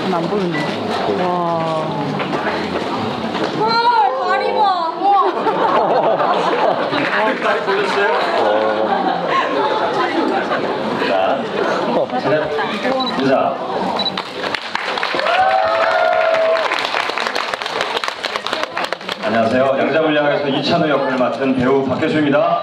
전 안 보이네. 와. 헐, 다리 봐. 다리 보셨어요? 자, 인사. 안녕하세요. 양자물량에서 이찬우 역할을 맡은 배우 박혜수입니다.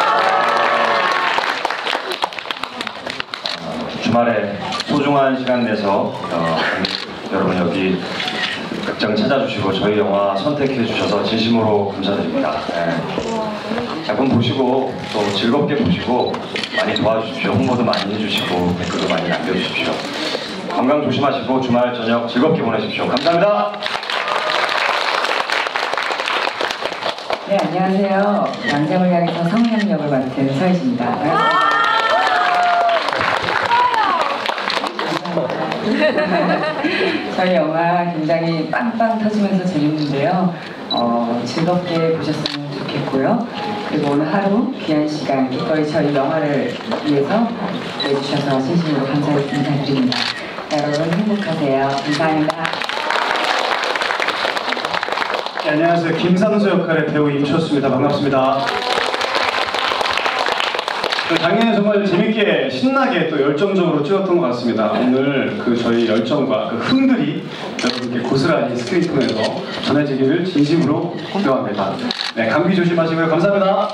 주말에 소중한 시간 내서 여러분 여기 극장 찾아주시고 저희 영화 선택해 주셔서 진심으로 감사드립니다. 작품 보시고 또 즐겁게 보시고 많이 도와주십시오. 홍보도 많이 해주시고 댓글도 많이 남겨주십시오. 건강 조심하시고 주말 저녁 즐겁게 보내십시오. 감사합니다. 네, 안녕하세요. 양자물량에서 성현 역을 맡은 서희입니다. 저희 영화 굉장히 빵빵 터지면서 재밌는데요. 즐겁게 보셨으면 좋겠고요. 그리고 오늘 하루 귀한 시간 기꺼이 저희 영화를 위해서 내주셔서 진심으로 감사드립니다. 여러분 행복하세요. 감사합니다. 네, 안녕하세요. 김상수 역할의 배우 임철수입니다. 반갑습니다. 작년에 정말 재밌게 신나게 또 열정적으로 찍었던 것 같습니다. 오늘 저희 열정과 흥들이 여러분께 고스란히 스크린 통해서 전해지기를 진심으로 기도합니다. 네, 감기 조심하시고요. 감사합니다.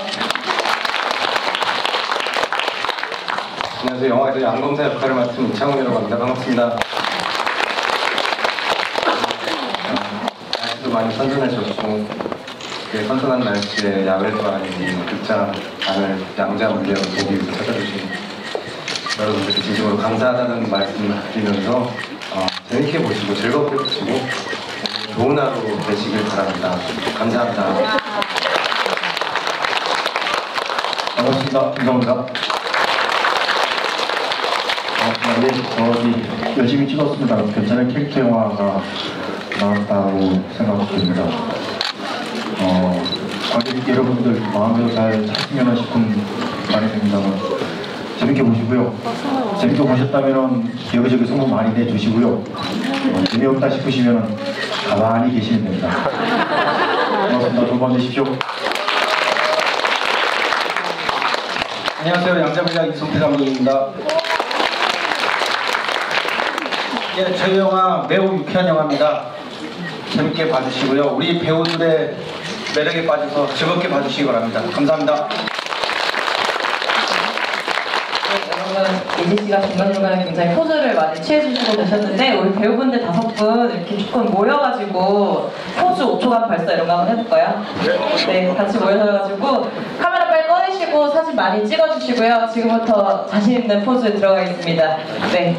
안녕하세요. 영화에서 양검사 역할을 맡은 이창훈이라고 합니다. 반갑습니다. 날씨도 많이 선선해졌고 선선한 날씨에 야외도 아닌 극장 안을 양자물량 보기 위해서 찾아주신 여러분들께 진심으로 감사하다는 말씀을 드리면서 재밌게 보시고 즐겁게 보시고 좋은 하루 되시길 바랍니다. 감사합니다. 반갑습니다. 김성우입니다. 네, 열심히 찍었습니다. 괜찮은 캐릭터 영화가 나왔다고 생각됩니다. 관객 여러분들 마음대로 잘 찼으면 싶은 말이 됩니다만 재밌게 보시고요. 재밌게 보셨다면 여기저기 소문 많이 내주시고요. 재미없다 싶으시면 가만히 계시면 됩니다. 고맙습니다. 좋은 밤 되십시오. 안녕하세요. 양자물량 이성태 감독입니다. 예, 저희 영화 매우 유쾌한 영화입니다. 재밌게 봐주시고요. 우리 배우들의 매력에 빠져서 즐겁게 봐주시기 바랍니다. 감사합니다. 여러분, 예지 씨가 중간중간에 굉장히 포즈를 많이 취해주시고 계셨는데 우리 배우분들 5분 이렇게 조금 모여가지고 포즈 5초간 발사 이런 거 한번 해볼까요? 네, 같이 모여가지고 카메라 빨리 꺼내시고 사진 많이 찍어주시고요. 지금부터 자신 있는 포즈에 들어가겠습니다. 네.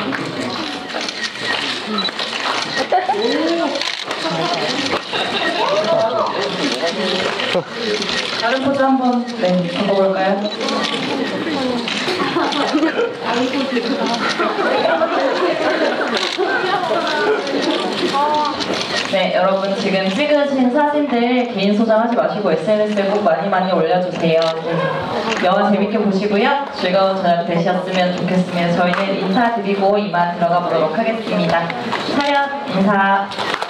다른 포즈 한번 바꿔볼까요? 네, 여러분 지금 찍으신 사진들 개인 소장하지 마시고 SNS에 꼭 많이 올려주세요. 네, 영화 재밌게 보시고요. 즐거운 저녁 되셨으면 좋겠습니다. 저희는 인사드리고 이만 들어가 보도록 하겠습니다. 차렷 인사.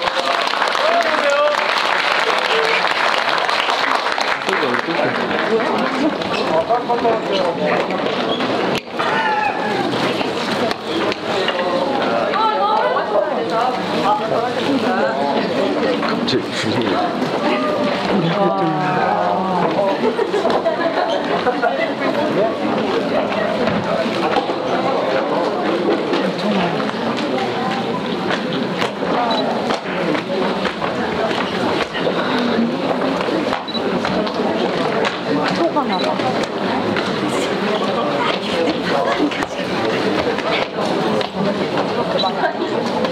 갑자기 주세요. 소가 나봐.